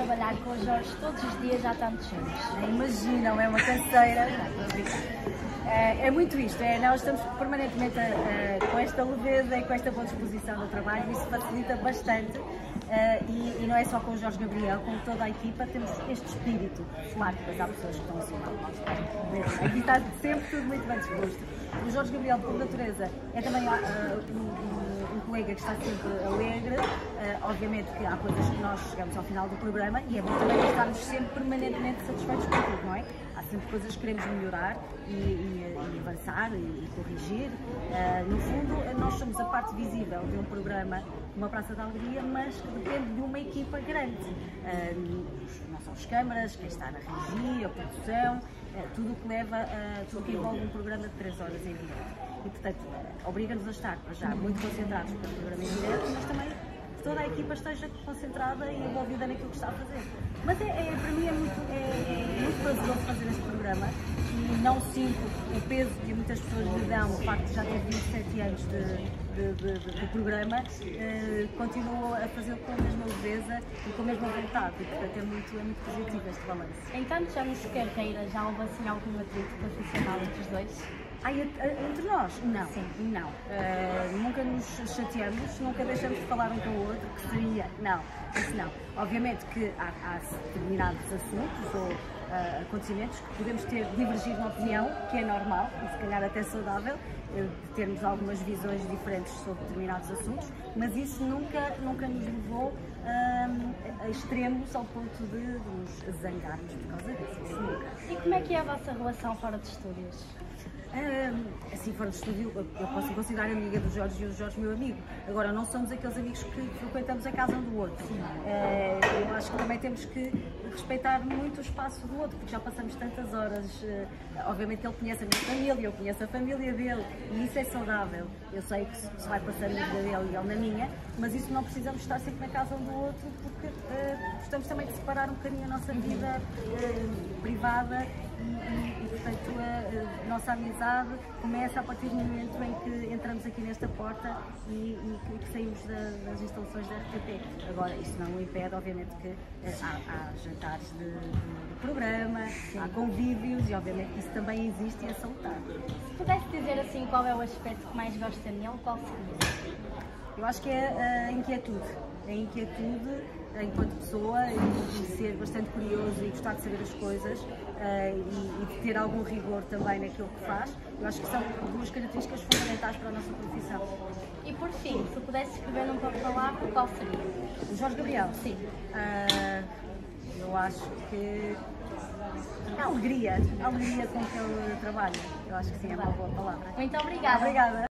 trabalhar com o Jorge todos os dias há tantos anos? Imaginam, é uma canseira. É muito isto, nós estamos permanentemente com esta leveza e com esta boa disposição no trabalho, isso facilita bastante e não é só com o Jorge Gabriel, com toda a equipa temos este espírito. Claro que depois há pessoas que estão assim, não, aqui está sempre tudo muito bem disposto. O Jorge Gabriel, por natureza, é também um colega que está sempre alegre. Obviamente que há coisas que nós chegamos ao final do programa e é bom também estarmos sempre permanentemente satisfeitos com tudo, não é? Há sempre coisas que queremos melhorar e avançar e corrigir. No fundo, nós somos a parte visível de um programa, uma Praça da Alegria, mas que depende de uma equipa grande. Não são as câmaras, quem está na regia, a produção, tudo o que leva, tudo que envolve um programa de 3 horas em direto. E, portanto, obriga-nos a estar já muito concentrados para o programa em direto, mas também que toda a equipa esteja concentrada e envolvida naquilo que está a fazer. Mas para mim é muito prazeroso fazer este programa e não sinto o peso que muitas pessoas lhe dão, o facto de já ter 27 anos de programa, continuo a fazê-lo com a mesma leveza e com a mesma vontade, e portanto é muito positivo este balanço. Em tantos anos de carreira, já houve assim algum atrito profissional entre os dois? Entre nós? Não. Sim. Não. Nunca nos chateamos, nunca deixamos de falar um com o outro, que seria, não, isso não. Obviamente que há determinados assuntos ou acontecimentos que podemos divergir na opinião, que é normal e se calhar até saudável, de termos algumas visões diferentes sobre determinados assuntos, mas isso nunca nos levou a extremos ao ponto de nos zangarmos por causa disso. Isso nunca. E como é que é a vossa relação fora de estúdios? Assim, fora de estúdio, eu posso considerar amiga do Jorge e o Jorge meu amigo. Agora, não somos aqueles amigos que frequentamos a casa um do outro. Eu acho que também temos que respeitar muito o espaço do outro, porque já passamos tantas horas. Obviamente que ele conhece a minha família, eu conheço a família dele, e isso é saudável. Eu sei que se vai passar a vida dele e ele na minha, mas isso não precisamos estar sempre na casa um do outro, porque gostamos também de separar um bocadinho a nossa vida privada e portanto, a nossa amizade começa a partir do momento em que entramos aqui nesta porta e que saímos das instalações da RTP. Agora, isso não impede, obviamente, que há jantares de programa, há convívios e, obviamente, que isso também existe e é salutar. Se pudesse dizer assim qual é o aspecto que mais gosta nele, qual seria? Eu acho que é a inquietude. A inquietude enquanto pessoa e ser bastante curioso e gostar de saber as coisas e de ter algum rigor também naquilo que faz. Eu acho que são duas características fundamentais para a nossa profissão. E por fim, se pudesse escrever num pouco de palavra, qual seria? O Jorge Gabriel? Sim. Eu acho que a alegria com que ele trabalha. Eu acho que sim, é uma boa palavra. Muito obrigada. Obrigada.